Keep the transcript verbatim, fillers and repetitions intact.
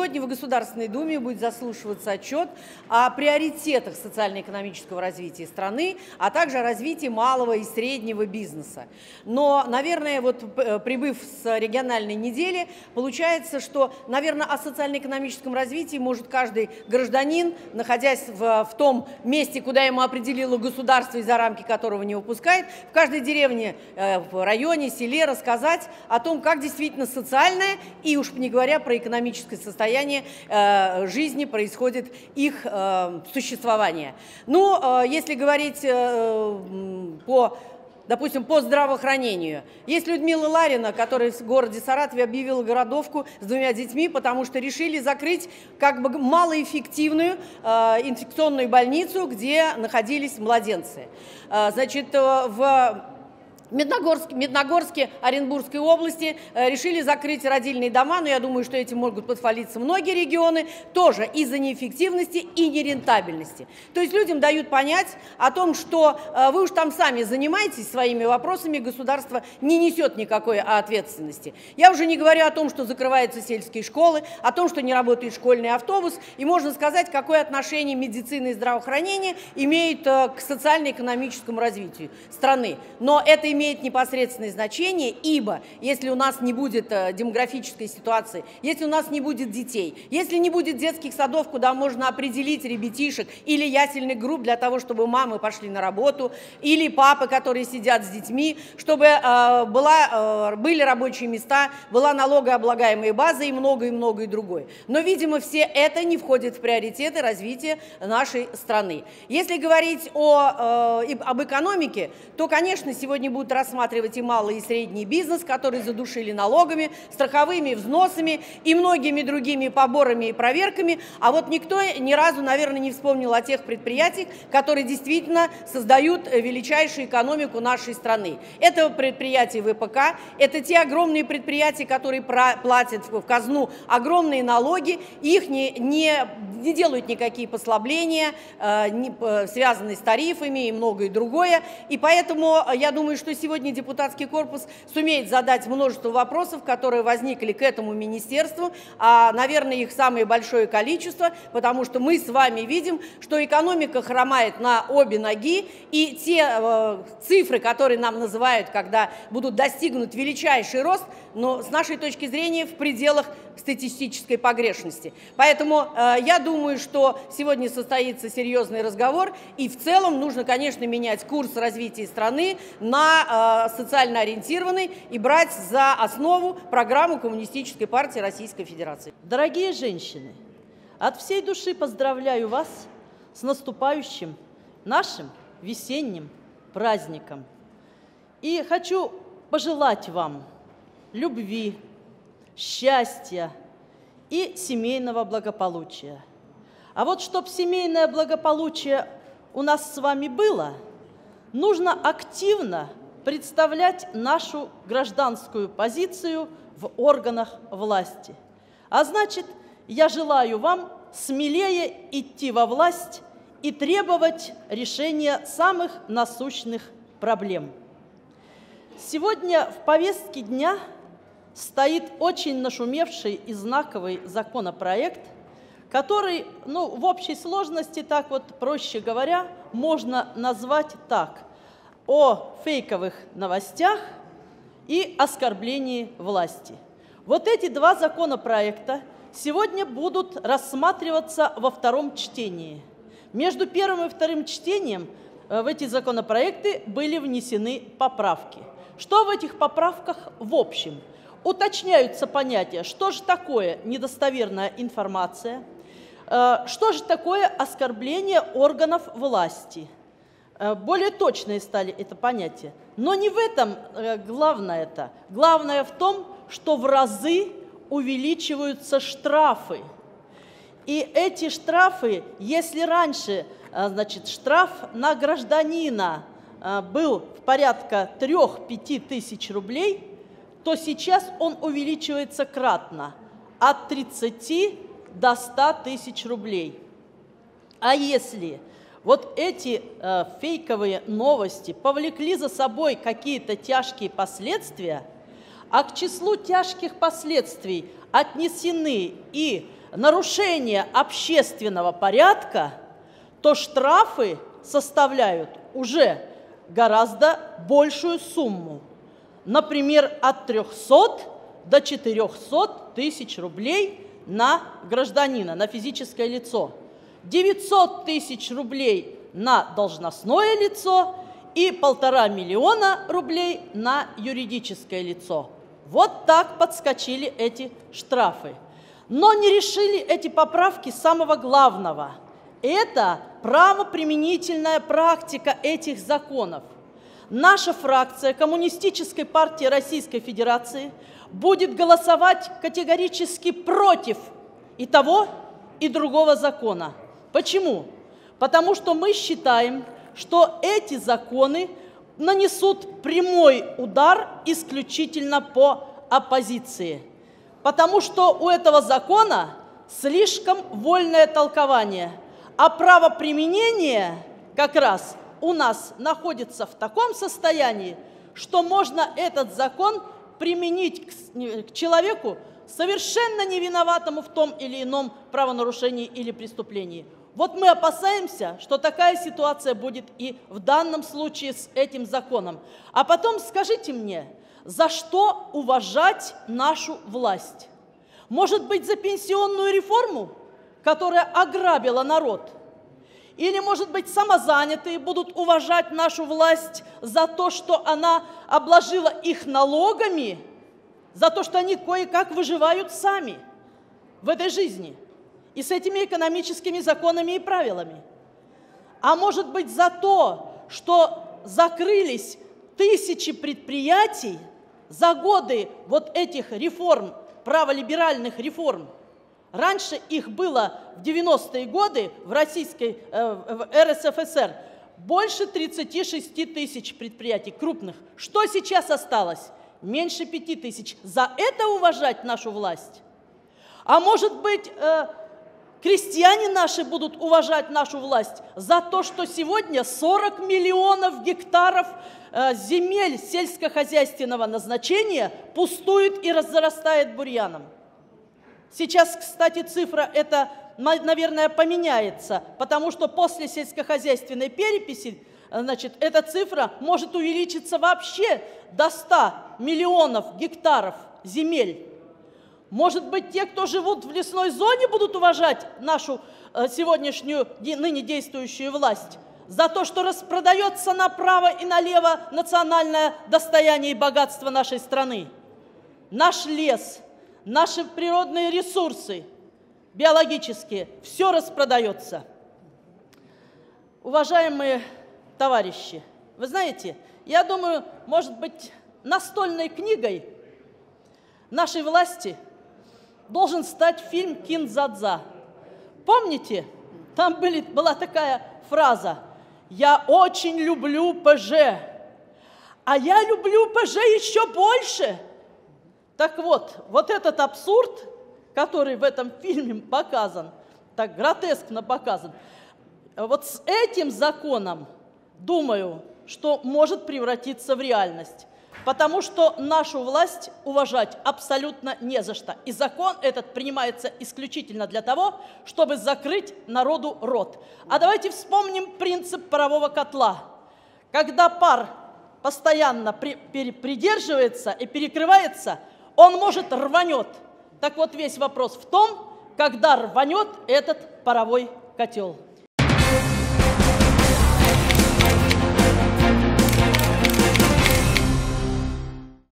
сегодня в Государственной Думе будет заслушиваться отчет о приоритетах социально-экономического развития страны, а также о развитии малого и среднего бизнеса. Но, наверное, вот прибыв с региональной недели, получается, что, наверное, о социально-экономическом развитии может каждый гражданин, находясь в, в том месте, куда ему определило государство и за рамки которого не выпускает, в каждой деревне, в районе, селе рассказать о том, как действительно социальное и уж не говоря про экономическое состояние э, жизни происходит их э, существование. Ну, э, если говорить э, по, допустим, по здравоохранению, есть Людмила Ларина, которая в городе Саратове объявила голодовку с двумя детьми, потому что решили закрыть как бы малоэффективную э, инфекционную больницу, где находились младенцы. Э, значит, э, в Медногорске, Медногорске, Оренбургской области э, решили закрыть родильные дома, но я думаю, что этим могут подхвалиться многие регионы, тоже из-за неэффективности и нерентабельности. То есть людям дают понять о том, что э, вы уж там сами занимаетесь своими вопросами, государство не несет никакой ответственности. Я уже не говорю о том, что закрываются сельские школы, о том, что не работает школьный автобус, и можно сказать, какое отношение медицины и здравоохранения имеют э, к социально-экономическому развитию страны. Но это имеет имеет непосредственное значение, ибо если у нас не будет э, демографической ситуации, если у нас не будет детей, если не будет детских садов, куда можно определить ребятишек, или ясельных групп для того, чтобы мамы пошли на работу, или папы, которые сидят с детьми, чтобы э, была, э, были рабочие места, была налогооблагаемая база и многое-многое другое. Но, видимо, все это не входит в приоритеты развития нашей страны. Если говорить о, э, об экономике, то, конечно, сегодня будут рассматривать и малый, и средний бизнес, который задушили налогами, страховыми взносами и многими другими поборами и проверками. А вот никто ни разу, наверное, не вспомнил о тех предприятиях, которые действительно создают величайшую экономику нашей страны. Это предприятия вэ пэ ка, это те огромные предприятия, которые платят в казну огромные налоги, их не, не, не делают никакие послабления, э, не, связанные с тарифами и многое другое. И поэтому я думаю, что сегодня депутатский корпус сумеет задать множество вопросов, которые возникли к этому министерству, а, наверное, их самое большое количество, потому что мы с вами видим, что экономика хромает на обе ноги, и те э, цифры, которые нам называют, когда будут достигнут величайший рост, но с нашей точки зрения в пределах статистической погрешности. Поэтому э, я думаю, что сегодня состоится серьезный разговор, и в целом нужно, конечно, менять курс развития страны на э, социально ориентированный и брать за основу программу Коммунистической партии Российской Федерации. Дорогие женщины, от всей души поздравляю вас с наступающим нашим весенним праздником. И хочу пожелать вам любви, счастья и семейного благополучия. А вот чтобы семейное благополучие у нас с вами было, нужно активно представлять нашу гражданскую позицию в органах власти. А значит, я желаю вам смелее идти во власть и требовать решения самых насущных проблем. Сегодня в повестке дня стоит очень нашумевший и знаковый законопроект, который, ну, в общей сложности, так вот, проще говоря, можно назвать так: о фейковых новостях и оскорблении власти. Вот эти два законопроекта сегодня будут рассматриваться во втором чтении. Между первым и вторым чтением в эти законопроекты были внесены поправки. Что в этих поправках в общем? Уточняются понятия, что же такое недостоверная информация, что же такое оскорбление органов власти. Более точные стали это понятия. Но не в этом главное это. Главное в том, что в разы увеличиваются штрафы. И эти штрафы, если раньше, значит, штраф на гражданина был в порядка трёх-пяти тысяч рублей, то сейчас он увеличивается кратно от тридцати до ста тысяч рублей. А если вот эти э, фейковые новости повлекли за собой какие-то тяжкие последствия, а к числу тяжких последствий отнесены и нарушение общественного порядка, то штрафы составляют уже гораздо большую сумму. Например, от трёхсот до четырёхсот тысяч рублей на гражданина, на физическое лицо, девятьсот тысяч рублей на должностное лицо и полтора миллиона рублей на юридическое лицо. Вот так подскочили эти штрафы. Но не решили эти поправки самого главного. Это правоприменительная практика этих законов. Наша фракция Коммунистической партии Российской Федерации будет голосовать категорически против и того, и другого закона. Почему? Потому что мы считаем, что эти законы нанесут прямой удар исключительно по оппозиции. Потому что у этого закона слишком вольное толкование, а правоприменение как раз у нас находится в таком состоянии, что можно этот закон применить к человеку, совершенно не виноватому в том или ином правонарушении или преступлении. Вот мы опасаемся, что такая ситуация будет и в данном случае с этим законом. А потом скажите мне, за что уважать нашу власть? Может быть, за пенсионную реформу, которая ограбила народ? Или, может быть, самозанятые будут уважать нашу власть за то, что она обложила их налогами, за то, что они кое-как выживают сами в этой жизни и с этими экономическими законами и правилами? А может быть, за то, что закрылись тысячи предприятий за годы вот этих реформ, праволиберальных реформ? Раньше их было в девяностые годы в российской, э, в эр эс эф эс эр больше тридцати шести тысяч предприятий крупных. Что сейчас осталось? Меньше пяти тысяч. За это уважать нашу власть? А может быть, э, крестьяне наши будут уважать нашу власть за то, что сегодня сорок миллионов гектаров э, земель сельскохозяйственного назначения пустует и разрастает бурьяном? Сейчас, кстати, цифра эта, наверное, поменяется, потому что после сельскохозяйственной переписи, значит, эта цифра может увеличиться вообще до ста миллионов гектаров земель. Может быть, те, кто живут в лесной зоне, будут уважать нашу сегодняшнюю, ныне действующую власть за то, что распродается направо и налево национальное достояние и богатство нашей страны. Наш лес, наши природные ресурсы, биологические, все распродается. Уважаемые товарищи, вы знаете, я думаю, может быть, настольной книгой нашей власти должен стать фильм «Кин-дза-дза». Помните, там были, была такая фраза «Я очень люблю пэ жэ, а я люблю пэ жэ еще больше». Так вот, вот этот абсурд, который в этом фильме показан, так гротескно показан, вот с этим законом, думаю, что может превратиться в реальность. Потому что нашу власть уважать абсолютно не за что. И закон этот принимается исключительно для того, чтобы закрыть народу рот. А давайте вспомним принцип парового котла. Когда пар постоянно при, при, придерживается и перекрывается, он может рванет. Так вот, весь вопрос в том, когда рванет этот паровой котел.